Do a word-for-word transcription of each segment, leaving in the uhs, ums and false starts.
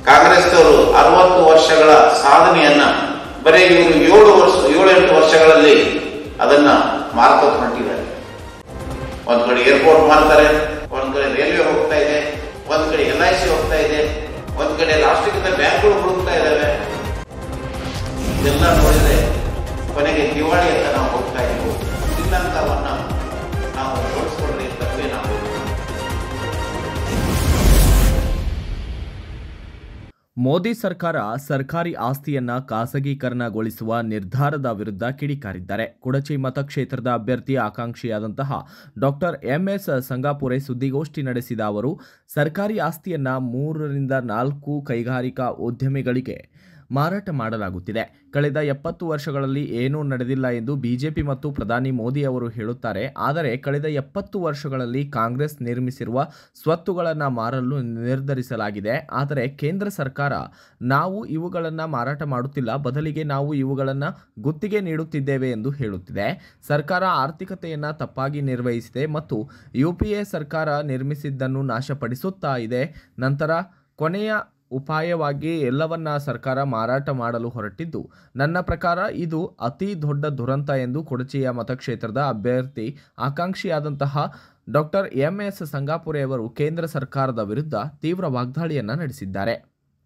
ಕಾಂಗ್ರೆಸ್ನವರು ಅರವತ್ತು ವರ್ಷಗಳ ಸಾಧನೆಯನ್ನ ಬರೀ ಇವರು ಏಳು ವರ್ಷ ಏಳೆಂಟು ವರ್ಷಗಳಲ್ಲಿ ಅದನ್ನ ಮಾರ್ಕೋತ್ ಹೊಂಟಿದ್ದಾರೆ. ಒಂದ್ ಕಡೆ ಏರ್ಪೋರ್ಟ್ ಮಾಡ್ತಾರೆ, ಒಂದ್ ಕಡೆ ರೈಲ್ವೆ ಹೋಗ್ತಾ ಇದೆ, ಒಂದ್ ಕಡೆ ಎಲ್ ಐ ಸಿ ಹೋಗ್ತಾ ಇದೆ, ಒಂದ್ ಕಡೆ ರಾಷ್ಟ್ರೀಕೃತ ಬ್ಯಾಂಕ್ಗಳು ಹುಡುಕ್ತಾ ಇದ್ದಾವೆ. ಇದೆಲ್ಲ ನೋಡಿದ್ರೆ ಕೊನೆಗೆ ದಿವಾಳಿ ಅಂತ ನಾವು ಹೋಗ್ತಾ ಇದ್ದೀವಿ. ಶ್ರೀಲಂಕಾವನ್ನ ನಾವು ತೋರಿಸ್ಕೊಂಡ್ರೆ ತಪ್ಪೇನಾಗಬಹುದು. ಮೋದಿ ಸರ್ಕಾರ ಸರ್ಕಾರಿ ಆಸ್ತಿಯನ್ನ ಖಾಸಗೀಕರಣಗೊಳಿಸುವ ನಿರ್ಧಾರದ ವಿರುದ್ಧ ಕಿಡಿಕಾರಿದ್ದಾರೆ. ಕುಡಚಿ ಮತಕ್ಷೇತ್ರದ ಅಭ್ಯರ್ಥಿ ಆಕಾಂಕ್ಷಿಯಾದಂತಹ ಡಾಕ್ಟರ್ ಎಂಎಸ್ ಸಂಗಾಪುರೆ ಸುದ್ದಿಗೋಷ್ಠಿ ನಡೆಸಿದ ಅವರು, ಸರ್ಕಾರಿ ಆಸ್ತಿಯನ್ನ ಮೂರರಿಂದ ನಾಲ್ಕು ಕೈಗಾರಿಕಾ ಉದ್ಯಮಿಗಳಿಗೆ ಮಾರಾಟ ಮಾಡಲಾಗುತ್ತಿದೆ. ಕಳೆದ ಎಪ್ಪತ್ತು ವರ್ಷಗಳಲ್ಲಿ ಏನೂ ನಡೆದಿಲ್ಲ ಎಂದು ಬಿಜೆಪಿ ಮತ್ತು ಪ್ರಧಾನಿ ಮೋದಿ ಅವರು ಹೇಳುತ್ತಾರೆ. ಆದರೆ ಕಳೆದ ಎಪ್ಪತ್ತು ವರ್ಷಗಳಲ್ಲಿ ಕಾಂಗ್ರೆಸ್ ನಿರ್ಮಿಸಿರುವ ಸ್ವತ್ತುಗಳನ್ನು ಮಾರಲು ನಿರ್ಧರಿಸಲಾಗಿದೆ. ಆದರೆ ಕೇಂದ್ರ ಸರ್ಕಾರ ನಾವು ಇವುಗಳನ್ನು ಮಾರಾಟ ಮಾಡುತ್ತಿಲ್ಲ, ಬದಲಿಗೆ ನಾವು ಇವುಗಳನ್ನು ಗುತ್ತಿಗೆ ನೀಡುತ್ತಿದ್ದೇವೆ ಎಂದು ಹೇಳುತ್ತಿದೆ. ಸರ್ಕಾರ ಆರ್ಥಿಕತೆಯನ್ನು ತಪ್ಪಾಗಿ ನಿರ್ವಹಿಸಿದೆ ಮತ್ತು ಯು ಪಿ ಎ ಸರ್ಕಾರ ನಿರ್ಮಿಸಿದ್ದನ್ನು ನಾಶಪಡಿಸುತ್ತಾ ಇದೆ. ನಂತರ ಕೊನೆಯ ಉಪಾಯವಾಗಿ ಎಲ್ಲವನ್ನ ಸರ್ಕಾರ ಮಾರಾಟ ಮಾಡಲು ಹೊರಟಿದ್ದು, ನನ್ನ ಪ್ರಕಾರ ಇದು ಅತಿ ದೊಡ್ಡ ದುರಂತ ಎಂದು ಕುಡಚಿಯ ಮತಕ್ಷೇತ್ರದ ಅಭ್ಯರ್ಥಿ ಆಕಾಂಕ್ಷಿಯಾದಂತಹ ಡಾಕ್ಟರ್ ಎಂ ಎಸ್ ಸಂಗಾಪುರೆ ಅವರು ಕೇಂದ್ರ ಸರ್ಕಾರದ ವಿರುದ್ಧ ತೀವ್ರ ವಾಗ್ದಾಳಿಯನ್ನು ನಡೆಸಿದ್ದಾರೆ.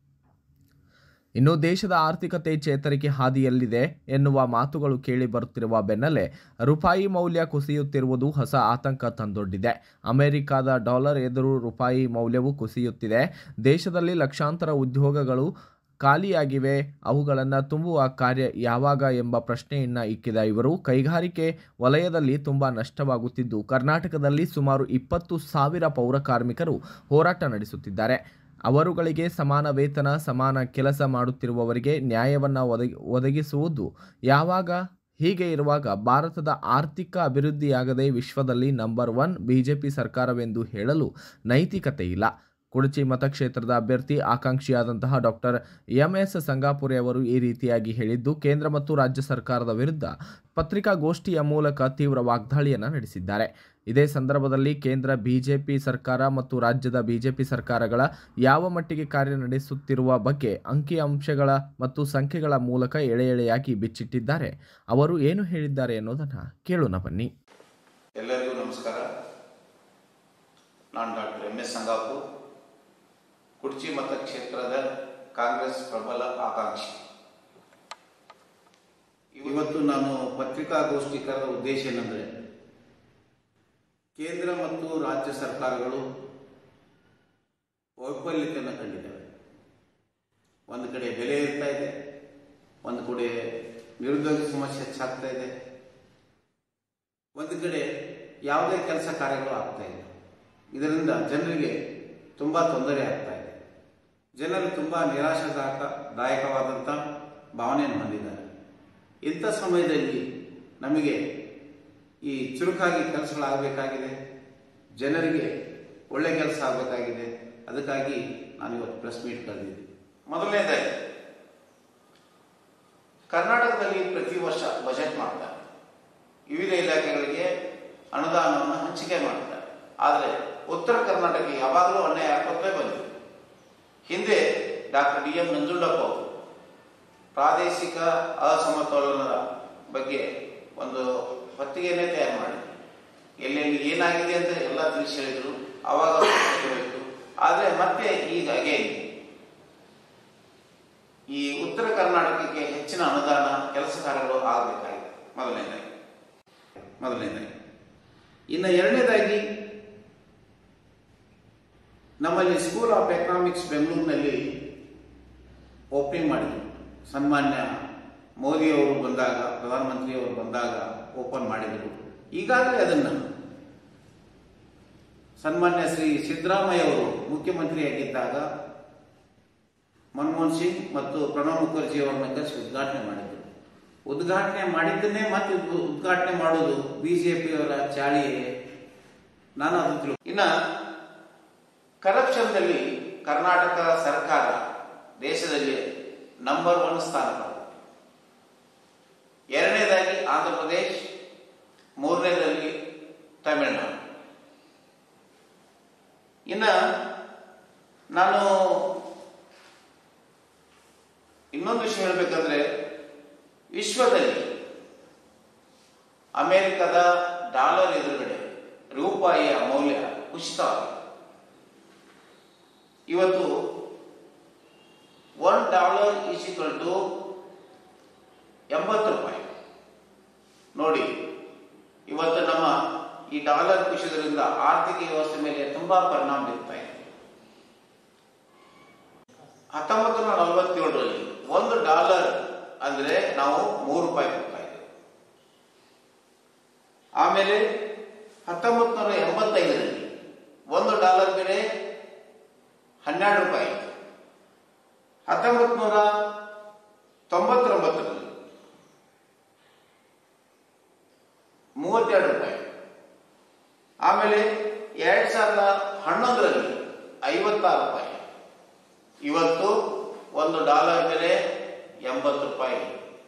ಇನ್ನು ದೇಶದ ಆರ್ಥಿಕತೆ ಚೇತರಿಕೆ ಹಾದಿಯಲ್ಲಿದೆ ಎನ್ನುವ ಮಾತುಗಳು ಕೇಳಿ ಬರುತ್ತಿರುವ ಬೆನ್ನಲ್ಲೇ ರೂಪಾಯಿ ಮೌಲ್ಯ ಕುಸಿಯುತ್ತಿರುವುದು ಹೊಸ ಆತಂಕ ತಂದೊಡ್ಡಿದೆ. ಅಮೆರಿಕದ ಡಾಲರ್ ಎದುರು ರೂಪಾಯಿ ಮೌಲ್ಯವು ಕುಸಿಯುತ್ತಿದೆ. ದೇಶದಲ್ಲಿ ಲಕ್ಷಾಂತರ ಉದ್ಯೋಗಗಳು ಖಾಲಿಯಾಗಿವೆ. ಅವುಗಳನ್ನು ತುಂಬುವ ಕಾರ್ಯ ಯಾವಾಗ ಎಂಬ ಪ್ರಶ್ನೆಯನ್ನು ಇಕ್ಕಿದ ಇವರು, ಕೈಗಾರಿಕೆ ವಲಯದಲ್ಲಿ ತುಂಬ ನಷ್ಟವಾಗುತ್ತಿದ್ದು ಕರ್ನಾಟಕದಲ್ಲಿ ಸುಮಾರು ಇಪ್ಪತ್ತು ಸಾವಿರ ಪೌರ ಕಾರ್ಮಿಕರು ಹೋರಾಟ ನಡೆಸುತ್ತಿದ್ದಾರೆ. ಅವರುಗಳಿಗೆ ಸಮಾನ ವೇತನ, ಸಮಾನ ಕೆಲಸ ಮಾಡುತ್ತಿರುವವರಿಗೆ ನ್ಯಾಯವನ್ನು ಒದಗಿ ಒದಗಿಸುವುದು ಯಾವಾಗ? ಹೀಗೆ ಇರುವಾಗ ಭಾರತದ ಆರ್ಥಿಕ ಅಭಿವೃದ್ಧಿಯಾಗದೆ ವಿಶ್ವದಲ್ಲಿ ನಂಬರ್ ಒನ್ ಬಿಜೆಪಿ ಸರ್ಕಾರವೆಂದು ಹೇಳಲು ನೈತಿಕತೆ ಇಲ್ಲ. ಕುಡಚಿ ಮತಕ್ಷೇತ್ರದ ಅಭ್ಯರ್ಥಿ ಆಕಾಂಕ್ಷಿಯಾದಂತಹ ಡಾಕ್ಟರ್ ಎಂ ಎಸ್ ಸಂಗಾಪುರೆ ಅವರು ಈ ರೀತಿಯಾಗಿ ಹೇಳಿದ್ದು, ಕೇಂದ್ರ ಮತ್ತು ರಾಜ್ಯ ಸರ್ಕಾರದ ವಿರುದ್ಧ ಪತ್ರಿಕಾಗೋಷ್ಠಿಯ ಮೂಲಕ ತೀವ್ರ ವಾಗ್ದಾಳಿಯನ್ನು ನಡೆಸಿದ್ದಾರೆ. ಇದೇ ಸಂದರ್ಭದಲ್ಲಿ ಕೇಂದ್ರ ಬಿಜೆಪಿ ಸರ್ಕಾರ ಮತ್ತು ರಾಜ್ಯದ ಬಿಜೆಪಿ ಸರ್ಕಾರಗಳ ಯಾವ ಮಟ್ಟಿಗೆ ಕಾರ್ಯ ನಡೆಸುತ್ತಿರುವ ಬಗ್ಗೆ ಅಂಕಿಅಂಶಗಳ ಮತ್ತು ಸಂಖ್ಯೆಗಳ ಮೂಲಕ ಎಳೆ ಎಳೆಯಾಗಿ ಬಿಚ್ಚಿಟ್ಟಿದ್ದಾರೆ. ಅವರು ಏನು ಹೇಳಿದ್ದಾರೆ ಅನ್ನೋದನ್ನ ಕೇಳೋಣ ಬನ್ನಿ. ಎಲ್ಲರಿಗೂ ನಮಸ್ಕಾರ. ನಾನು doctor M S Sangapur, Kudachi ಮತಕ್ಷೇತ್ರದ ಕಾಂಗ್ರೆಸ್ ಪ್ರಬಲ ಆಕಾಂಕ್ಷಿ. ಇವತ್ತು ನಾನು ಪತ್ರಿಕಾಗೋಷ್ಠಿ ಕರೆದ ಉದ್ದೇಶ ಏನಂದ್ರೆ, ಕೇಂದ್ರ ಮತ್ತು ರಾಜ್ಯ ಸರ್ಕಾರಗಳು ವೈಫಲ್ಯತೆಯನ್ನು ಕಂಡಿದ್ದಾವೆ. ಒಂದು ಕಡೆ ಬೆಲೆ ಇರ್ತಾ ಇದೆ, ಒಂದು ಕಡೆ ನಿರುದ್ಯೋಗ ಸಮಸ್ಯೆ ಹೆಚ್ಚಾಗ್ತಾ ಇದೆ, ಒಂದು ಕಡೆ ಯಾವುದೇ ಕೆಲಸ ಕಾರ್ಯಗಳು ಆಗ್ತಾ ಇದೆ. ಇದರಿಂದ ಜನರಿಗೆ ತುಂಬಾ ತೊಂದರೆ ಆಗ್ತಾ ಇದೆ. ಜನರು ತುಂಬಾ ನಿರಾಶಾದಾಯಕ ದಾಯಕವಾದಂಥ ಭಾವನೆಯನ್ನು ಹೊಂದಿದ್ದಾರೆ. ಇಂಥ ಸಮಯದಲ್ಲಿ ನಮಗೆ ಈ ಚುರುಕಾಗಿ ಕೆಲಸಗಳಾಗಬೇಕಾಗಿದೆ, ಜನರಿಗೆ ಒಳ್ಳೆ ಕೆಲಸ ಆಗಬೇಕಾಗಿದೆ. ಅದಕ್ಕಾಗಿ ನಾನು ಇವತ್ತು ಪ್ರೆಸ್ ಮೀಟ್ ಕರೆದಿದ್ದೆ. ಮೊದಲನೇದಾಗಿ, ಕರ್ನಾಟಕದಲ್ಲಿ ಪ್ರತಿ ವರ್ಷ ಬಜೆಟ್ ಮಾಡ್ತಾರೆ, ವಿವಿಧ ಇಲಾಖೆಗಳಿಗೆ ಅನುದಾನವನ್ನು ಹಂಚಿಕೆ ಮಾಡ್ತಾರೆ. ಆದರೆ ಉತ್ತರ ಕರ್ನಾಟಕ ಯಾವಾಗಲೂ ಅನ್ಯಾಯ ಆಗುತ್ತಲೇ ಬಂದಿದೆ. ಹಿಂದೆ ಡಾಕ್ಟರ್ ಡಿ ಎಂ ನಂಜುಂಡಪ್ಪ ಅವರು ಪ್ರಾದೇಶಿಕ ಅಸಮತೋಲನದ ಬಗ್ಗೆ ಒಂದು ಹೊತ್ತಿಗೆಯನ್ನೇ ತಯಾರು ಮಾಡಿದ್ರು. ಎಲ್ಲೆಲ್ಲಿ ಏನಾಗಿದೆ ಅಂತ ಎಲ್ಲ ತಿಳಿಸಿ ಹೇಳಿದ್ರು. ಆವಾಗ ಹೇಳಬೇಕು. ಆದರೆ ಮತ್ತೆ ಈಗ ಅಗೇನ್ ಈ ಉತ್ತರ ಕರ್ನಾಟಕಕ್ಕೆ ಹೆಚ್ಚಿನ ಅನುದಾನ, ಕೆಲಸ ಕಾರ್ಯಗಳು ಆಗಬೇಕಾಗಿದೆ. ಮೊದಲನೇದಾಗಿ ಮೊದಲನೇದಾಗಿ ಇನ್ನು ಎರಡನೇದಾಗಿ, ನಮ್ಮಲ್ಲಿ ಸ್ಕೂಲ್ ಆಫ್ ಎಕನಾಮಿಕ್ಸ್ ಬೆಂಗಳೂರಿನಲ್ಲಿ ಓಪನಿಂಗ್ ಮಾಡಿದ್ರು. ಸನ್ಮಾನ್ಯ ಮೋದಿಯವರು ಬಂದಾಗ, ಪ್ರಧಾನಮಂತ್ರಿಯವರು ಬಂದಾಗ ಓಪನ್ ಮಾಡಿದರು. ಈಗಾಗಲೇ ಅದನ್ನು ಸನ್ಮಾನ್ಯ ಶ್ರೀ ಸಿದ್ದರಾಮಯ್ಯ ಅವರು ಮುಖ್ಯಮಂತ್ರಿಯಾಗಿದ್ದಾಗ ಮನಮೋಹನ್ ಸಿಂಗ್ ಮತ್ತು ಪ್ರಣಬ್ ಮುಖರ್ಜಿ ಅವರನ್ನ ಕರೆಸಿ ಉದ್ಘಾಟನೆ ಮಾಡಿದರು. ಉದ್ಘಾಟನೆ ಮಾಡಿದ್ದನ್ನೇ ಮತ್ತೆ ಉದ್ಘಾಟನೆ ಮಾಡೋದು ಬಿಜೆಪಿಯವರ ಚಾಳಿಯೇ. ನಾನು ಅದು ತಿಳಿ ಇನ್ನ ಕರಪ್ಷನ್ದಲ್ಲಿ ಕರ್ನಾಟಕ ಸರ್ಕಾರ ದೇಶದಲ್ಲಿ ನಂಬರ್ ಒನ್ ಸ್ಥಾನ ಪಡೆದಿದೆ. ಎರಡನೇದಾಗಿ ಆಂಧ್ರ ಪ್ರದೇಶ್, ಮೂರನೇದಾಗಿ ತಮಿಳುನಾಡು. ಇನ್ನ ನಾನು ಇನ್ನೊಂದು ವಿಷಯ ಹೇಳಬೇಕಂದ್ರೆ, ವಿಶ್ವದಲ್ಲಿ ಅಮೆರಿಕದ ಡಾಲರ್ ಎದುರುಗಡೆ ರೂಪಾಯಿಯ ಮೌಲ್ಯ ಕುಸಿತವಾಗಿದೆ. ಇವತ್ತು one dollar is equal to ಎಂಬತ್ತು ರೂಪಾಯಿ. ನೋಡಿ, ಇವತ್ತು ನಮ್ಮ ಈ ಡಾಲರ್ ಕುಸಿದ್ರಿಂದ ಆರ್ಥಿಕ ವ್ಯವಸ್ಥೆ ಮೇಲೆ ತುಂಬಾ ಪರಿಣಾಮ ಬೀರ್ತಾ ಇದೆ. ಹತ್ತೊಂಬತ್ತು ನೂರ ನಲವತ್ತೇಳರಲ್ಲಿ ಒಂದು ಡಾಲರ್ ಅಂದ್ರೆ ನಾವು ಮೂರು ರೂಪಾಯಿ ಕೊಡ್ತಾ ಇದ್ದೇವೆ. ಆಮೇಲೆ ಹತ್ತೊಂಬತ್ತು ನೂರ ಎಂಬತ್ತೈದರಲ್ಲಿ ಒಂದು ಡಾಲರ್ ಬೆಲೆ ಹನ್ನೆರಡು ರೂಪಾಯಿ. ಹತ್ತೊಂಬತ್ತು ನೂರ ತೊಂಬತ್ತೊಂಬತ್ತರಲ್ಲಿ ಮೂವತ್ತೆರಡು ರೂಪಾಯಿ. ಆಮೇಲೆ ಎರಡ್ ಸಾವಿರದ ಹನ್ನೊಂದರಲ್ಲಿ ಐವತ್ತಾರು ರೂಪಾಯಿ. ಇವತ್ತು ಒಂದು ಡಾಲರ್ ಬೆಲೆ ಎಂಬತ್ತು ರೂಪಾಯಿ.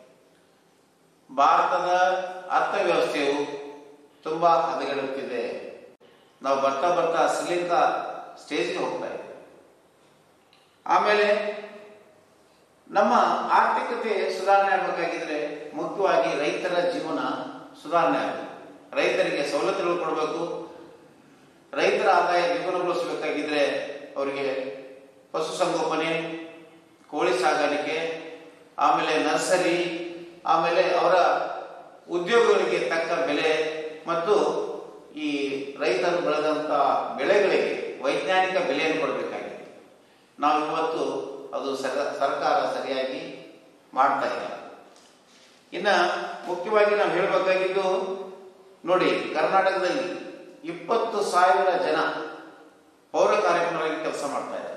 ಭಾರತದ ಅರ್ಥವ್ಯವಸ್ಥೆಯು ತುಂಬಾ ಹದಗೆಡುತ್ತಿದೆ. ನಾವು ಬರ್ತಾ ಬರ್ತಾ ಶ್ರೀಲಂಕಾ ಸ್ಟೇಜ್ಗೆ ಹೋಗ್ತಾ ಇದ್ದೇವೆ. ಆಮೇಲೆ ನಮ್ಮ ಆರ್ಥಿಕತೆ ಸುಧಾರಣೆ ಆಗಬೇಕಾಗಿದ್ರೆ ಮುಖ್ಯವಾಗಿ ರೈತರ ಜೀವನ ಸುಧಾರಣೆ ಆಗಬೇಕು. ರೈತರಿಗೆ ಸವಲತ್ತುಗಳು ಕೊಡಬೇಕು. ರೈತರ ಆದಾಯ ದ್ವಿಗುಣಗೊಳಿಸಬೇಕಾಗಿದ್ರೆ ಅವರಿಗೆ ಪಶುಸಂಗೋಪನೆ, ಕೋಳಿ ಸಾಗಾಣಿಕೆ, ಆಮೇಲೆ ನರ್ಸರಿ, ಆಮೇಲೆ ಅವರ ಉದ್ಯೋಗಗಳಿಗೆ ತಕ್ಕ ಬೆಲೆ ಮತ್ತು ಈ ರೈತರು ಬೆಳೆದಂತ ಬೆಳೆಗಳಿಗೆ ವೈಜ್ಞಾನಿಕ ಬೆಲೆಯನ್ನು ಕೊಡಬೇಕಾಗಿದೆ. ನಾವು ಇವತ್ತು ಅದು ಸರ್ಕಾರ ಸರಿಯಾಗಿ ಮಾಡ್ತಾ ಇಲ್ಲ. ಇನ್ನ ಮುಖ್ಯವಾಗಿ ನಾವು ಹೇಳಬೇಕಾಗಿದ್ದು, ನೋಡಿ, ಕರ್ನಾಟಕದಲ್ಲಿ ಇಪ್ಪತ್ತು ಸಾವಿರ ಜನ ಪೌರ ಕಾರ್ಯಕ್ರಮಗಳಲ್ಲಿ ಕೆಲಸ ಮಾಡ್ತಾ ಇದ್ದಾರೆ.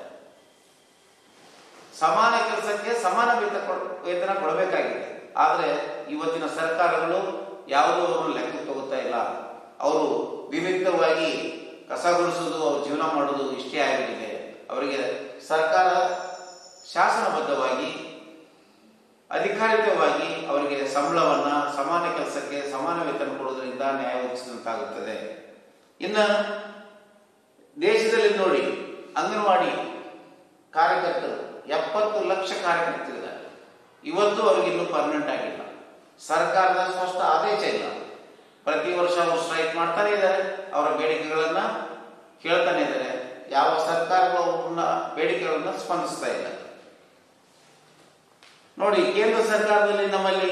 ಸಮಾನ ಕೆಲಸಕ್ಕೆ ಸಮಾನ ವೇತನ ಕೊಡಬೇಕಾಗಿದೆ. ಆದರೆ ಇವತ್ತಿನ ಸರ್ಕಾರಗಳು ಯಾವುದೂ ಅವರನ್ನು ಲೆಕ್ಕ ತಗೋತಾ ಇಲ್ಲ. ಅವರು ವಿವಿಧವಾಗಿ ಕಸ ಗುಡಿಸೋದು, ಅವ್ರ ಜೀವನ ಮಾಡೋದು ಇಷ್ಟೇ ಆಗಿಬಿಟ್ಟಿದೆ. ಅವರಿಗೆ ಸರ್ಕಾರ ಶಾಸನಬದ್ಧವಾಗಿ ಅಧಿಕಾರಿಕವಾಗಿ ಅವರಿಗೆ ಸಂಬಳವನ್ನ ಸಮಾನ ಕೆಲಸಕ್ಕೆ ಸಮಾನ ವೇತನ ಕೊಡುವುದರಿಂದ ನ್ಯಾಯ ಒದಗಿಸಿದಂತಾಗುತ್ತದೆ. ಇನ್ನ ದೇಶದಲ್ಲಿ ನೋಡಿ, ಅಂಗನವಾಡಿ ಕಾರ್ಯಕರ್ತರು ಎಪ್ಪತ್ತು ಲಕ್ಷ ಕಾರ್ಯಕರ್ತರಿದ್ದಾರೆ. ಇವತ್ತು ಅವ್ರಿಗೆ ಇನ್ನೂ ಪರ್ಮನೆಂಟ್ ಆಗಿಲ್ಲ. ಸರ್ಕಾರದ ಸ್ಪಷ್ಟ ಆದೇಶ ಇಲ್ಲ. ಪ್ರತಿ ವರ್ಷ ಅವರು ಸ್ಟ್ರೈಕ್ ಮಾಡ್ತಾನೆ ಇದ್ದಾರೆ, ಅವರ ಬೇಡಿಕೆಗಳನ್ನ ಕೇಳ್ತಾನೆ ಇದ್ದಾರೆ. ಯಾವ ಸರ್ಕಾರಗಳು ಅವ್ರನ್ನ ಬೇಡಿಕೆಗಳನ್ನ ಸ್ಪಂದಿಸ್ತಾ ಇಲ್ಲ. ನೋಡಿ, ಕೇಂದ್ರ ಸರ್ಕಾರದಲ್ಲಿ ನಮ್ಮಲ್ಲಿ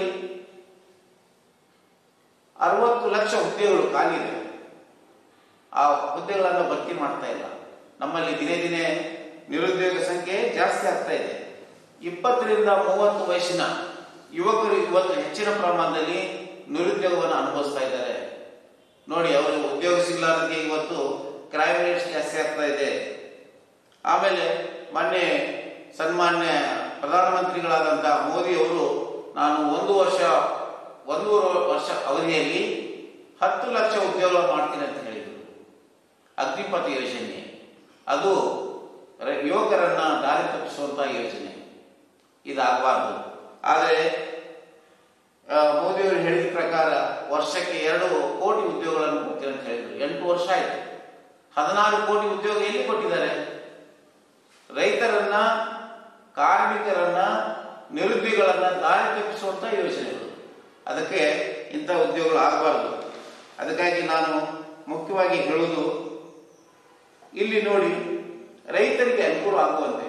ಅರವತ್ತು ಲಕ್ಷ ಹುದ್ದೆಗಳು ಖಾಲಿ ಇದೆ. ಆ ಹುದ್ದೆಗಳನ್ನು ಭರ್ತಿ ಮಾಡ್ತಾ ಇಲ್ಲ. ನಮ್ಮಲ್ಲಿ ದಿನೇ ದಿನೇ ನಿರುದ್ಯೋಗ ಸಂಖ್ಯೆ ಜಾಸ್ತಿ ಆಗ್ತಾ ಇದೆ. ಇಪ್ಪತ್ತರಿಂದ ಮೂವತ್ತು ವಯಸ್ಸಿನ ಯುವಕರು ಇವತ್ತು ಹೆಚ್ಚಿನ ಪ್ರಮಾಣದಲ್ಲಿ ನಿರುದ್ಯೋಗವನ್ನು ಅನುಭವಿಸ್ತಾ ಇದ್ದಾರೆ. ನೋಡಿ, ಅವರಿಗೆ ಉದ್ಯೋಗ ಸಿಗಲಾರದೆ ಇವತ್ತು ಕ್ರೈಮ್ ರೇಟ್ಸ್ ಜಾಸ್ತಿ ಆಗ್ತಾ ಇದೆ. ಆಮೇಲೆ ಮೊನ್ನೆ ಸನ್ಮಾನ್ಯ ಪ್ರಧಾನಮಂತ್ರಿಗಳಾದಂತಹ ಮೋದಿ ಅವರು, ನಾನು ಒಂದು ವರ್ಷ ಒಂದೂವರೆ ವರ್ಷ ಅವಧಿಯಲ್ಲಿ ಹತ್ತು ಲಕ್ಷ ಉದ್ಯೋಗ ಮಾಡ್ತೀನಿ ಅಂತ ಹೇಳಿದರು. ಅಗ್ನಿಪಥ ಯೋಜನೆ ಅದು ಯುವಕರನ್ನ ದಾರಿ ತಪ್ಪಿಸುವಂತಹ ಯೋಜನೆ. ಇದಾಗಬಾರ್ದು. ಆದರೆ ಮೋದಿಯವರು ಹೇಳಿದ ಪ್ರಕಾರ ವರ್ಷಕ್ಕೆ ಎರಡು ಕೋಟಿ ಉದ್ಯೋಗಗಳನ್ನು ಕೊಡ್ತೀವಿ ಅಂತ ಹೇಳಿದ್ರು. ಎಂಟು ವರ್ಷ ಆಯಿತು. ಹದಿನಾರು ಕೋಟಿ ಉದ್ಯೋಗ ಎಲ್ಲಿ ಕೊಟ್ಟಿದ್ದಾರೆ? ರೈತರನ್ನ, ಕಾರ್ಮಿಕರನ್ನ, ನಿರುದ್ಯೋಗಿಗಳನ್ನ ದಾರಿ ತಪ್ಪಿಸುವಂತ ಯೋಜನೆಗಳು. ಅದಕ್ಕೆ ಇಂಥ ಉದ್ಯೋಗಗಳು ಆಗಬಾರ್ದು. ಅದಕ್ಕಾಗಿ ನಾನು ಮುಖ್ಯವಾಗಿ ಹೇಳುವುದು, ಇಲ್ಲಿ ನೋಡಿ, ರೈತರಿಗೆ ಅನುಕೂಲ ಆಗುವಂತೆ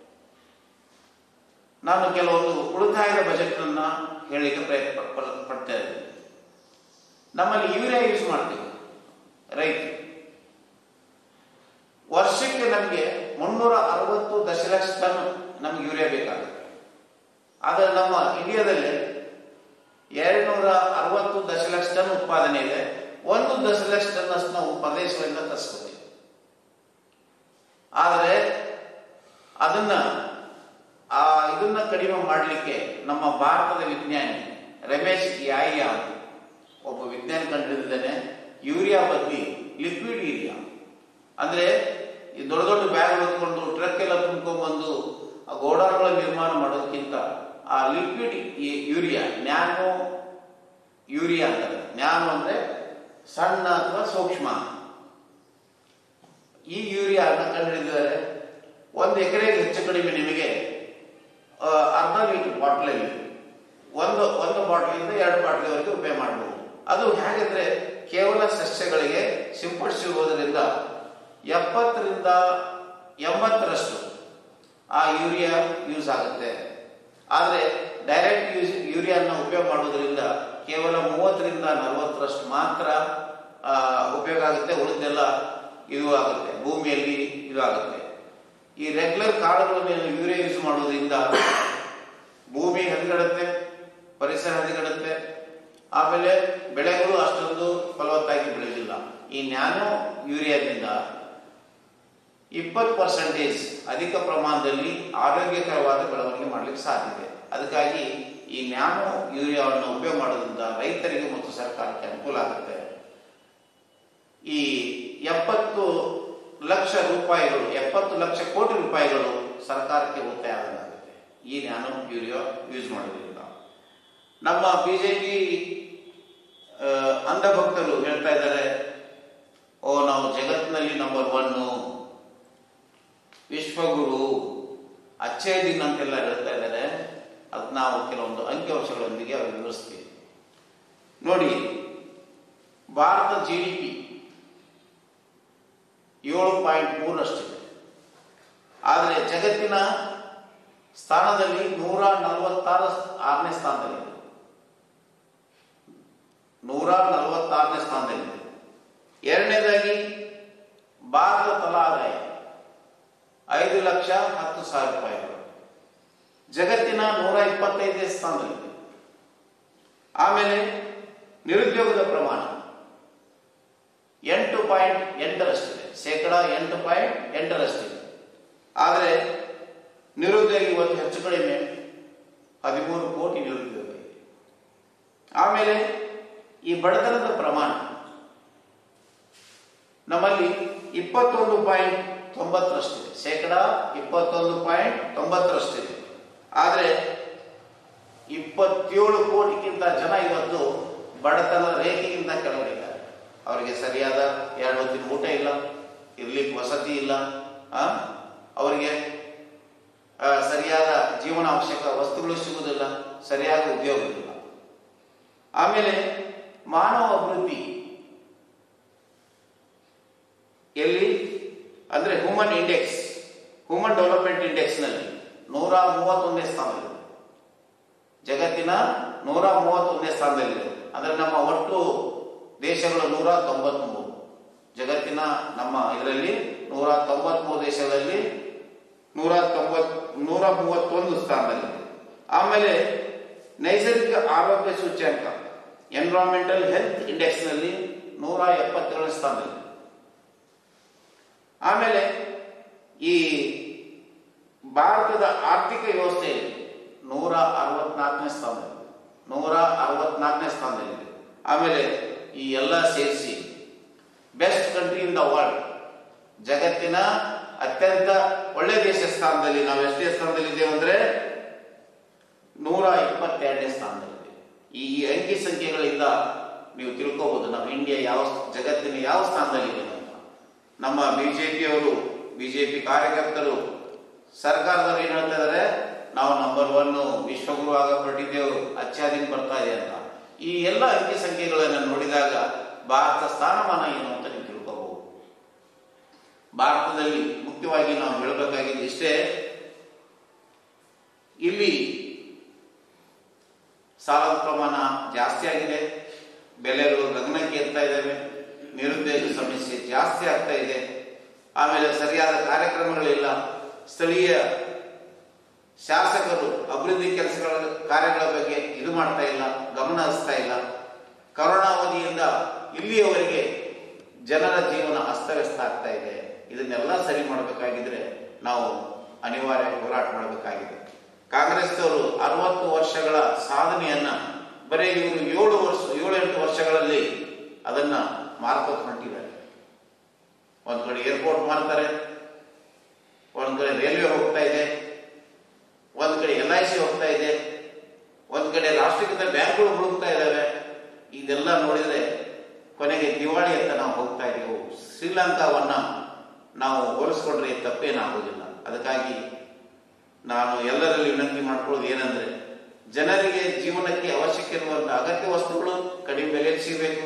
ನಾನು ಕೆಲವೊಂದು ಉಳಿತಾಯದ ಬಜೆಟ್ ಅನ್ನ ಹೇಳಲಿಕ್ಕೆ ಪ್ರಯತ್ನ ಪಡ್ತಾ ಇದ್ದೀನಿ. ನಮ್ಮಲ್ಲಿ ಯೂರಿಯಾ ಯೂಸ್ ಮಾಡ್ತೀವಿ. ರೈತರು ವರ್ಷಕ್ಕೆ ನಮಗೆ ಮುನ್ನೂರ ಅರವತ್ತು ದಶಲಕ್ಷ ಟನ್ ನಮ್ಗೆ ಯೂರಿಯಾ ಬೇಕಾಗುತ್ತೆ. ಆದರೆ ನಮ್ಮ ಇಂಡಿಯಾದಲ್ಲಿ ಎರಡು ನೂರ ಅರವತ್ತು ದಶಲಕ್ಷ ಟನ್ ಉತ್ಪಾದನೆ ಇದೆ. ಒಂದು ದಶಲಕ್ಷ ಟನ್ ಅಷ್ಟು ನಾವು ಪ್ರದೇಶಗಳಿಂದ ತರಿಸ್ಕೊತೀವಿ. ಆದರೆ ಅದನ್ನ ಆ ಇದನ್ನ ಕಡಿಮೆ ಮಾಡಲಿಕ್ಕೆ ನಮ್ಮ ಭಾರತದ ವಿಜ್ಞಾನಿ ರಮೇಶ್ ಯಾಯ್ಯ ಒಬ್ಬ ವಿಜ್ಞಾನಿ ಕಂಡುಹಿಡಿದಿದ್ದಾನೆ. ಯೂರಿಯಾ ಬದಲಿ ಲಿಕ್ವಿಡ್ ಯೂರಿಯಾ, ಅಂದ್ರೆ ಈ ದೊಡ್ಡ ದೊಡ್ಡ ಬ್ಯಾಗ್ ಹೊತ್ಕೊಂಡು ಟ್ರಕ್ ಎಲ್ಲ ತುಂಬ್ಕೊಂಡ್ಬಂದು ಆ ಗೋಡಾನ್ಗಳ ನಿರ್ಮಾಣ ಮಾಡೋದಕ್ಕಿಂತ ಆ ಲಿಕ್ವಿಡ್ ಯೂರಿಯಾ, ನ್ಯಾನೋ ಯೂರಿಯಾ ಅಂತಾರೆ. ನ್ಯಾನೋ ಅಂದ್ರೆ ಸಣ್ಣ ಅಥವಾ ಸೂಕ್ಷ್ಮ. ಈ ಯೂರಿಯಾನ ಕಂಡುಹಿಡಿದಿದ್ದಾರೆ. ಒಂದು ಎಕರೆಗೆ ಹೆಚ್ಚು ಕಡಿಮೆ ನಿಮಗೆ ಅರ್ಧ ಲೀಟರ್ ಯೂರಿಯಾ ಯೂಸ್ ಆಗುತ್ತೆ. ಆದರೆ ಡೈರೆಕ್ಟ್ ಯೂಸ್ ಯೂರಿಯಾನ ಉಪಯೋಗ ಮಾಡೋದ್ರಿಂದ ಕೇವಲ ಮೂವತ್ತರಿಂದ ನಲವತ್ತರಷ್ಟು ಮಾತ್ರ ಉಪಯೋಗ ಆಗುತ್ತೆ. ಉಳಿದೆಲ್ಲ ಇದು ಆಗುತ್ತೆ, ಭೂಮಿಯಲ್ಲಿ ಇದು ಆಗುತ್ತೆ. ಈ ರೆಗ್ಯುಲರ್ ಕಾಳುಗಳನ್ನು ಯೂರಿಯಾ ಯೂಸ್ ಮಾಡೋದ್ರಿಂದ ಭೂಮಿ ಹದಗೆಡುತ್ತೆ, ಪರಿಸರ ಹದಗೆಡುತ್ತೆ, ಆಮೇಲೆ ಬೆಳೆಗಳು ಅಷ್ಟೊಂದು ಫಲವತ್ತಾಗಿ ಬೆಳೆಯೋದಿಲ್ಲ. ಈ ನ್ಯಾನೋ ಯೂರಿಯಾದಿಂದ ಇಪ್ಪತ್ತು ಪರ್ಸೆಂಟೇಜ್ ಅಧಿಕ ಪ್ರಮಾಣದಲ್ಲಿ ಆರೋಗ್ಯಕರವಾದ ಬೆಳವಣಿಗೆ ಮಾಡಲಿಕ್ಕೆ ಸಾಧ್ಯತೆ. ಅದಕ್ಕಾಗಿ ಈ ನ್ಯಾನೋ ಯೂರಿಯಾವನ್ನು ಉಪಯೋಗ ಮಾಡೋದ್ರಿಂದ ರೈತರಿಗೆ ಮತ್ತು ಸರ್ಕಾರಕ್ಕೆ ಅನುಕೂಲ ಆಗುತ್ತೆ. ಈ ಎಪ್ಪತ್ತು ಲಕ್ಷ ರೂಪಾಯಿಗಳು ಎಪ್ಪತ್ತು ಲಕ್ಷ ಕೋಟಿ ರೂಪಾಯಿಗಳು ಸರ್ಕಾರಕ್ಕೆ ಉಳಿತಾಯ ಆಗುತ್ತೆ ಈ ನ್ಯಾನೋ ಯೂರಿಯಾ ಯೂಸ್ ಮಾಡೋದ್ರಿಂದ. ನಮ್ಮ ಬಿಜೆಪಿ ಅಂಧಭಕ್ತರು ಹೇಳ್ತಾ ಇದ್ದಾರೆ, ಓ ನಾವು ಜಗತ್ತಿನಲ್ಲಿ ನಂಬರ್ ಒನ್ನು, ವಿಶ್ವಗುರು, ಅಚ್ಚೇ ದಿನ ಅಂತೆಲ್ಲ ಹೇಳ್ತಾ ಇದ್ದಾರೆ. ಅದು ನಾವು ಕೆಲವೊಂದು ಅಂಕಿಅಂಶಗಳೊಂದಿಗೆ ಅವರು ವಿವರಿಸ್ತೀವಿ. ನೋಡಿ, ಭಾರತ ಜಿ ಡಿ ಪಿ ಏಳು ಪಾಯಿಂಟ್ ಮೂರರಷ್ಟಿದೆ. ಆದರೆ ಜಗತ್ತಿನ ಸ್ಥಾನದಲ್ಲಿ ನೂರ ನಲವತ್ತಾರು ಆರನೇ ಸ್ಥಾನದಲ್ಲಿದೆ ನೂರ ನಲವತ್ತಾರನೇ ಸ್ಥಾನದಲ್ಲಿದೆ. ಎರಡನೇದಾಗಿ ಭಾರತ ತಲಾ ಆದಾಯ ಐದು ಲಕ್ಷ ಹತ್ತು ಸಾವಿರ ರೂಪಾಯಿಗಳು, ಜಗತ್ತಿನ ನೂರ ಇಪ್ಪತ್ತೈದನೇ ಸ್ಥಾನದಲ್ಲಿದೆ. ಆಮೇಲೆ ನಿರುದ್ಯೋಗದ ಪ್ರಮಾಣ ಎಂಟು ಪಾಯಿಂಟ್ ಎಂಟರಷ್ಟಿದೆ, ಶೇಕಡ ಎಂಟು ಪಾಯಿಂಟ್ ಎಂಟರಷ್ಟಿದೆ. ಆದರೆ ನಿರುದ್ಯೋಗ ಇವತ್ತು ಹೆಚ್ಚು ಕಡಿಮೆ ಹದಿಮೂರು ಕೋಟಿ ನಿರುದ್ಯೋಗ ಇದೆ. ಆಮೇಲೆ ಈ ಬಡತನದ ಪ್ರಮಾಣ ನಮ್ಮಲ್ಲಿ ಇಪ್ಪತ್ತೊಂದು ಪಾಯಿಂಟ್ ತೊಂಬತ್ತರಷ್ಟಿದೆ, ಶೇಕಡ ಇಪ್ಪತ್ತೊಂದು ಪಾಯಿಂಟ್ ತೊಂಬತ್ತರಷ್ಟಿದೆ. ಆದರೆ ಇಪ್ಪತ್ತೇಳು ಕೋಟಿಗಿಂತ ಜನ ಇವತ್ತು ಬಡತನದ ರೇಖೆಗಿಂತ ಕೆಳಗಡೆ ಇದ್ದಾರೆ. ಅವರಿಗೆ ಸರಿಯಾದ ಎರಡು ಹೊತ್ತಿನ ಊಟ ಇಲ್ಲ, ಇರ್ಲಿಕ್ಕೆ ವಸತಿ ಇಲ್ಲ, ಅವರಿಗೆ ಸರಿಯಾದ ಜೀವನ ಅವಶ್ಯಕ ವಸ್ತುಗಳು ಸಿಗುವುದಿಲ್ಲ, ಸರಿಯಾದ ಉದ್ಯೋಗ ಇಲ್ಲ. ಆಮೇಲೆ ಮಾನವ ಅಭಿವೃದ್ಧಿ ಎಲ್ಲಿ ಅಂದ್ರೆ human index human development index ನಲ್ಲಿ ನೂರ ಮೂವತ್ತೊಂದನೇ ಸ್ಥಾನದಲ್ಲಿದೆ. ಜಗತ್ತಿನ ನೂರ ಮೂವತ್ತೊಂದನೇ ಸ್ಥಾನದಲ್ಲಿದೆ. ಅಂದ್ರೆ ನಮ್ಮ ಒಟ್ಟು ದೇಶಗಳು ನೂರ ತೊಂಬತ್ ಮೂರು, ಜಗತ್ತಿನ ನಮ್ಮ ಇದರಲ್ಲಿ ನೂರ ತೊಂಬತ್ ಮೂರು ದೇಶಗಳಲ್ಲಿ ನೂರ ತೊಂಬತ್ ನೂರ ಮೂವತ್ತೊಂದು ಸ್ಥಾನದಲ್ಲಿದೆ. ಆಮೇಲೆ ನೈಸರ್ಗಿಕ ಆರೋಗ್ಯ ಸೂಚ್ಯಂಕ ಎನ್ವಿರಾನ್ಮೆಂಟಲ್ ಹೆಲ್ತ್ ಇಂಡೆಕ್ಸ್ ನಲ್ಲಿ ನೂರ ಎಪ್ಪತ್ತೇಳನೇ ಸ್ಥಾನದಲ್ಲಿದೆ. ಆಮೇಲೆ ಈ ಭಾರತದ ಆರ್ಥಿಕ ವ್ಯವಸ್ಥೆಯಲ್ಲಿ ನೂರ ಅರವತ್ನಾಲ್ಕನೇ ಸ್ಥಾನದಲ್ಲಿದೆ ನೂರ ಅರವತ್ನಾಲ್ಕನೇ ಸ್ಥಾನದಲ್ಲಿದೆ. ಆಮೇಲೆ ಈ ಎಲ್ಲ ಸೇರಿಸಿ best country in the world, ಜಗತ್ತಿನ ಅತ್ಯಂತ ಒಳ್ಳೆ ದೇಶ ಸ್ಥಾನದಲ್ಲಿ ನಾವು ಎಷ್ಟೇ ಸ್ಥಾನದಲ್ಲಿದ್ದೇವೆ ಅಂದ್ರೆ ನೂರ ಇಪ್ಪತ್ತೆರಡನೇ ಸ್ಥಾನದಲ್ಲಿದೆ. ಈ ಅಂಕಿ ಸಂಖ್ಯೆಗಳಿಂದ ನೀವು ತಿಳ್ಕೋಬಹುದು ನಾವು ಇಂಡಿಯಾ ಯಾವ ಜಗತ್ತಿನ ಯಾವ ಸ್ಥಾನದಲ್ಲಿದೆ ಅಂತ. ನಮ್ಮ ಬಿಜೆಪಿಯವರು ಬಿಜೆಪಿ ಕಾರ್ಯಕರ್ತರು ಸರ್ಕಾರದವರು ಏನ್ ಹೇಳ್ತಾ ಇದಾರೆ, ನಾವು ನಂಬರ್ ಒನ್ ವಿಶ್ವಗುರು ಆಗಲ್ಪಟ್ಟಿದ್ದೇವೆ, ಅಚ್ಚಾದಿನ ಬರ್ತಾ ಇದೆ ಅಂತ. ಈ ಎಲ್ಲ ಅಂಕಿ ಸಂಖ್ಯೆಗಳನ್ನು ನೋಡಿದಾಗ ಭಾರತ ಸ್ಥಾನಮಾನ ಏನು ಅಂತ ನೀವು ತಿಳ್ಕೋಬಹುದು. ಭಾರತದಲ್ಲಿ ಮುಖ್ಯವಾಗಿ ನಾವು ಹೇಳಬೇಕಾಗಿದ್ದು ಇಷ್ಟೇ, ಇಲ್ಲಿ ಸಾಲದ ಪ್ರಮಾಣ ಜಾಸ್ತಿ ಆಗಿದೆ, ಬೆಲೆಗಳು ಗಗನಕ್ಕೆ ಏರ್ತಾ ಇದ್ದಾವೆ, ನಿರುದ್ಯೋಗ ಸಮಸ್ಯೆ ಜಾಸ್ತಿ ಆಗ್ತಾ ಇದೆ. ಆಮೇಲೆ ಸರಿಯಾದ ಕಾರ್ಯಕ್ರಮಗಳಿಲ್ಲ, ಸ್ಥಳೀಯ ಶಾಸಕರು ಅಭಿವೃದ್ಧಿ ಕೆಲಸಗಳ ಕಾರ್ಯಗಳ ಬಗ್ಗೆ ಇದು ಮಾಡ್ತಾ ಇಲ್ಲ, ಗಮನ ಹರಿಸ್ತಾ ಇಲ್ಲ. ಕರೋನಾ ಅವಧಿಯಿಂದ ಇಲ್ಲಿಯವರೆಗೆ ಜನರ ಜೀವನ ಅಸ್ತವ್ಯಸ್ತ ಆಗ್ತಾ ಇದೆ. ಇದನ್ನೆಲ್ಲ ಸರಿ ಮಾಡಬೇಕಾಗಿದ್ರೆ ನಾವು ಅನಿವಾರ್ಯ ಹೋರಾಟ ಮಾಡಬೇಕಾಗಿದೆ. ಕಾಂಗ್ರೆಸ್ನವರು ಅರವತ್ತು ವರ್ಷಗಳ ಸಾಧನೆಯನ್ನ ಬರೀ ಇವರು ಏಳು ವರ್ಷ ಏಳು ಎಂಟು ವರ್ಷಗಳಲ್ಲಿ ಅದನ್ನ ಮಾರ್ಕೋತ್ ಹೊಂಟಿದ್ದಾರೆ. ಒಂದ್ ಕಡೆ ಏರ್ಪೋರ್ಟ್ ಮಾಡ್ತಾರೆ, ಒಂದ್ ಕಡೆ ರೈಲ್ವೆ ಹೋಗ್ತಾ ಇದೆ, ಒಂದ್ ಕಡೆ ಎಲ್ ಐ ಸಿ ಹೋಗ್ತಾ ಇದೆ, ಒಂದ್ ಕಡೆ ರಾಷ್ಟ್ರೀಕೃತ ಬ್ಯಾಂಕ್ಗಳು ಹುಡುಕ್ತಾ ಇದ್ದಾವೆ. ಇದೆಲ್ಲ ನೋಡಿದ್ರೆ ಕೊನೆಗೆ ದಿವಾಳಿ ಅಂತ ನಾವು ಹೋಗ್ತಾ ಇದ್ದೀವಿ. ಶ್ರೀಲಂಕಾವನ್ನ ನಾವು ಹೋಲಿಸ್ಕೊಂಡ್ರೆ ತಪ್ಪೇನಾಗುವುದಿಲ್ಲ. ಅದಕ್ಕಾಗಿ ನಾನು ಎಲ್ಲರಲ್ಲಿ ವಿನಂತಿ ಮಾಡ್ಕೊಳ್ಳೋದು ಏನಂದ್ರೆ, ಜನರಿಗೆ ಜೀವನಕ್ಕೆ ಅವಶ್ಯಕ ಇರುವಂತಹ ಅಗತ್ಯ ವಸ್ತುಗಳು ಕಡಿಮೆ ಬೆಲೆಯಲ್ಲಿ ಸಿಗಬೇಕು.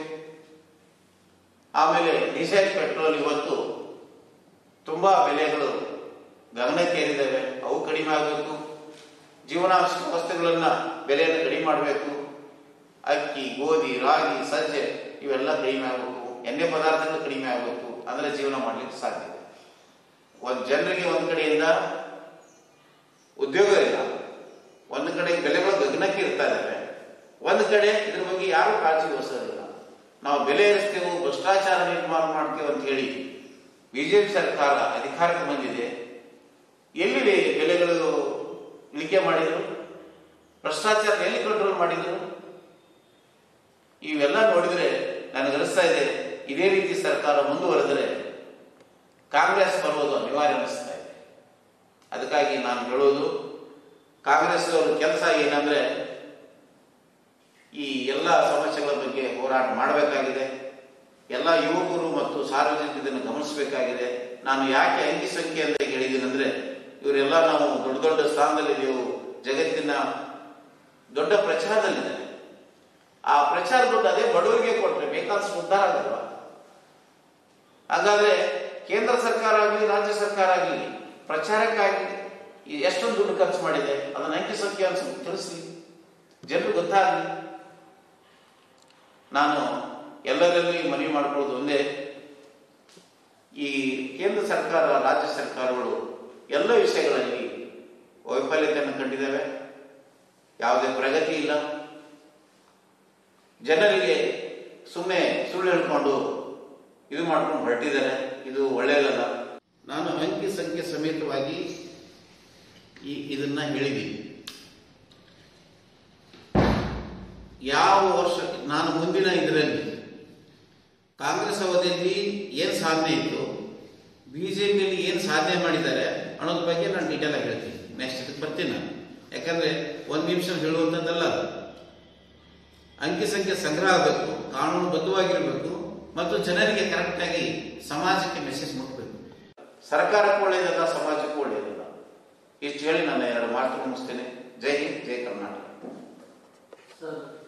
ಆಮೇಲೆ ಡೀಸೆಲ್ ಪೆಟ್ರೋಲ್ ಇವತ್ತು ತುಂಬಾ ಬೆಲೆಗಳು ಗಗನಕ್ಕೇರಿದ್ದಾವೆ, ಅವು ಕಡಿಮೆ ಆಗಬೇಕು. ಜೀವನಾವಶ್ಯಕ ವಸ್ತುಗಳನ್ನ ಬೆಲೆಯನ್ನು ಕಡಿಮೆ ಮಾಡಬೇಕು. ಅಕ್ಕಿ, ಗೋಧಿ, ರಾಗಿ, ಸಜ್ಜೆ ಇವೆಲ್ಲ ಕಡಿಮೆ ಆಗಬೇಕು. ಎಣ್ಣೆ ಪದಾರ್ಥಗಳು ಕಡಿಮೆ ಆಗಬೇಕು. ಅಂದ್ರೆ ಜೀವನ ಮಾಡಲಿಕ್ಕೆ ಸಾಧ್ಯ. ಒಂದು ಜನರಿಗೆ ಒಂದು ಕಡೆಯಿಂದ ಉದ್ಯೋಗ ಇಲ್ಲ, ಒಂದು ಕಡೆ ಬೆಲೆಗಳು ಗಗನಕ್ಕೆ ಇರ್ತಾ ಇದ್ದಾವೆ, ಒಂದು ಕಡೆ ಇದ್ರ ಬಗ್ಗೆ ಯಾರು ಕಾಳಜಿ ವಹಿಸೋದಿಲ್ಲ. ನಾವು ಬೆಲೆ ಏರಿಸ್ತೇವೆ, ಭ್ರಷ್ಟಾಚಾರ ನಿರ್ಮಾಣ ಮಾಡ್ತೇವೆ ಅಂತ ಹೇಳಿ ಬಿಜೆಪಿ ಸರ್ಕಾರ ಅಧಿಕಾರಕ್ಕೆ ಬಂದಿದೆ. ಎಲ್ಲಿ ಬೆಲೆಗಳು ಇಳಿಕೆ ಮಾಡಿದ್ರು? ಭ್ರಷ್ಟಾಚಾರ ಎಲ್ಲಿ ಕಂಟ್ರೋಲ್ ಮಾಡಿದ್ರು? ಇವೆಲ್ಲ ನೋಡಿದ್ರೆ ನನಗನಿಸ್ತಾ ಇದೆ, ಇದೇ ರೀತಿ ಸರ್ಕಾರ ಮುಂದುವರೆದರೆ ಕಾಂಗ್ರೆಸ್ ಬರುವುದು ಅನಿವಾರ್ಯ ಅನಿಸ್ತಾ ಇದೆ. ಅದಕ್ಕಾಗಿ ನಾನು ಹೇಳೋದು, ಕಾಂಗ್ರೆಸ್ ಅವರ ಕೆಲಸ ಏನಂದ್ರೆ ಈ ಎಲ್ಲ ಸಮಸ್ಯೆಗಳ ಬಗ್ಗೆ ಹೋರಾಟ ಮಾಡಬೇಕಾಗಿದೆ. ಎಲ್ಲ ಯುವಕರು ಮತ್ತು ಸಾರ್ವಜನಿಕರು ಇದನ್ನು ಗಮನಿಸಬೇಕಾಗಿದೆ. ನಾನು ಯಾಕೆ ಅಂಕಿ ಸಂಖ್ಯೆ ಅಂತ ಹೇಳಿದ್ದೀನಿ ಅಂದ್ರೆ, ಇವರೆಲ್ಲ ನಾವು ದೊಡ್ಡ ದೊಡ್ಡ ಸ್ಥಾನದಲ್ಲಿದ್ದೆವು, ಜಗತ್ತಿನ ದೊಡ್ಡ ಪ್ರಚಾರದಲ್ಲಿದ್ದಾರೆ. ಆ ಪ್ರಚಾರ ದುಡ್ಡು ಅದೇ ಬಡವರಿಗೆ ಕೊಟ್ಟರೆ ಬೇಕಾದಷ್ಟು ಉದ್ಧಾರ ಆಗಲ್ವಾ? ಹಾಗಾದ್ರೆ ಕೇಂದ್ರ ಸರ್ಕಾರ ಆಗಲಿ ರಾಜ್ಯ ಸರ್ಕಾರ ಆಗಲಿ ಪ್ರಚಾರಕ್ಕಾಗಿ ಎಷ್ಟೊಂದು ದುಡ್ಡು ಖರ್ಚು ಮಾಡಿದೆ, ಅದನ್ನ ಅಂಕಿ ಸಂಖ್ಯೆ ಅನ್ಸ ತಿಳಿಸಿ, ಜನರು ಗೊತ್ತಾಗಲಿ. ನಾನು ಎಲ್ಲರಲ್ಲಿ ಮನವಿ ಮಾಡಿಕೊಳ್ಳೋದು ಒಂದೇ, ಈ ಕೇಂದ್ರ ಸರ್ಕಾರ ರಾಜ್ಯ ಸರ್ಕಾರಗಳು ಎಲ್ಲ ವಿಷಯಗಳಲ್ಲಿ ವೈಫಲ್ಯತೆಯನ್ನು ಕಂಡಿದ್ದಾವೆ. ಯಾವುದೇ ಪ್ರಗತಿ ಇಲ್ಲ. ಜನರಿಗೆ ಸುಮ್ಮನೆ ಸುಳ್ಳು ಹೇಳ್ಕೊಂಡು ಇದು ಮಾಡ್ಕೊಂಡು ಹೊರಟಿದ್ದಾರೆ. ಇದು ಒಳ್ಳೆಯದಲ್ಲ. ನಾನು ಅಂಕಿ ಸಂಖ್ಯೆ ಸಮೇತವಾಗಿ ಈ ಇದನ್ನ ಹೇಳಿದ್ದೀನಿ. ಯಾವ ವರ್ಷ ನಾನು ಮುಂದಿನ ಇದರಲ್ಲಿ ಕಾಂಗ್ರೆಸ್ ಅವಧಿಯಲ್ಲಿ ಏನು ಸಾಧನೆ ಇತ್ತು, ಬಿಜೆಪಿಯಲ್ಲಿ ಏನು ಸಾಧನೆ ಮಾಡಿದ್ದಾರೆ ಅನ್ನೋದ್ರ ಬಗ್ಗೆ ನಾನು ಡೀಟೇಲ್ ಆಗಿ ಹೇಳ್ತೀನಿ. ನೆಕ್ಸ್ಟ್ ಇದಕ್ಕೆ ಬರ್ತೀನಿ ನಾನು. ಯಾಕಂದ್ರೆ ಒಂದು ನಿಮಿಷ ಹೇಳುವಂಥದ್ದಲ್ಲ. ಅಂಕಿ ಸಂಖ್ಯೆ ಸಂಗ್ರಹ ಆಗಬೇಕು, ಕಾನೂನುಬದ್ಧವಾಗಿರಬೇಕು ಮತ್ತು ಜನರಿಗೆ ಕರೆಕ್ಟಾಗಿ ಸಮಾಜಕ್ಕೆ ಮೆಸೇಜ್ ಮುಟ್ಟಬೇಕು. ಸರ್ಕಾರಕ್ಕೂ ಒಳ್ಳೆಯದಲ್ಲ, ಸಮಾಜಕ್ಕೂ ಒಳ್ಳೆಯದಲ್ಲ. ಇಷ್ಟು ಹೇಳಿ ನನ್ನ ಎರಡು ಮಾತು ಮುಗಿಸ್ತೇನೆ. ಜೈ ಹಿಂದ್, ಜೈ ಕರ್ನಾಟಕ.